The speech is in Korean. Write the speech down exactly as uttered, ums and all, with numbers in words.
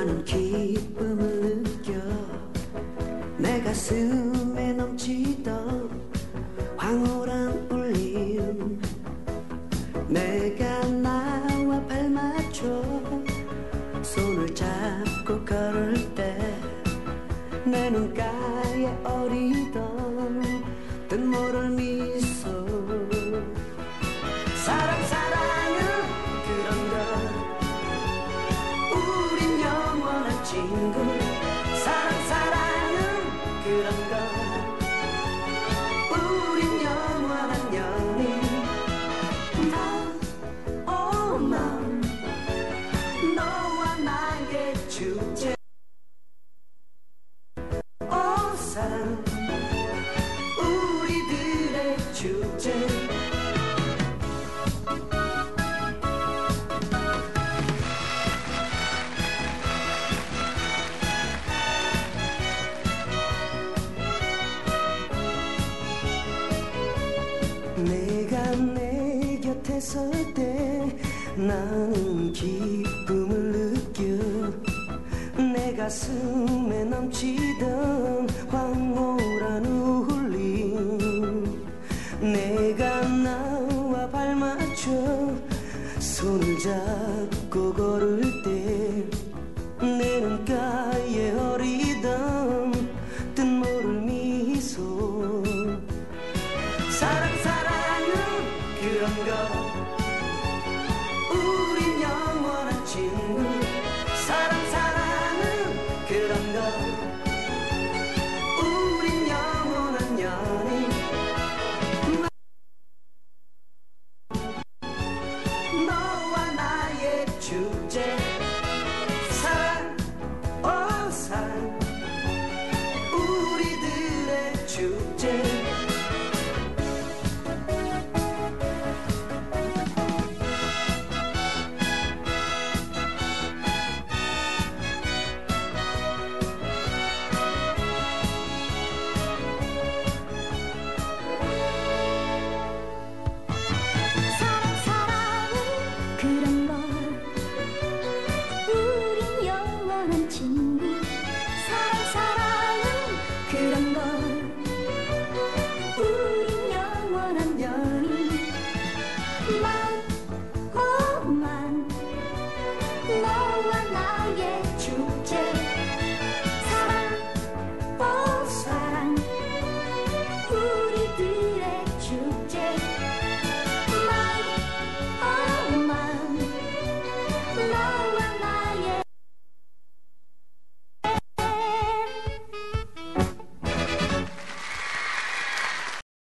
나는 기쁨을 느껴 내 가슴에 넘치던 황홀한 울림 내가 나와 발맞춰 손을 잡고 걸을 때 내 눈가에 어리던 뜻모를 미소 사랑 사랑은 그런 것 우린 영원한 친구 사랑 사랑은 그런 것 우린 영원한 연인 나 오만 너와 나의 축제 오 사랑 우리들의 축제 내가 내 곁에 설 때 나는 기쁨을 느껴 내 가슴에 넘치던 황홀한 울림 내가 나와 발맞춰 손을 잡고 걸을 때 내 눈가에 어리던 뜻모를 미소 사랑 사랑은 그런 것 우린 영원한 친구 사랑 사랑은 그런 것 우린 영원한 연인 너와 나의 축제 사랑 오 사랑 우리들의 축제 그런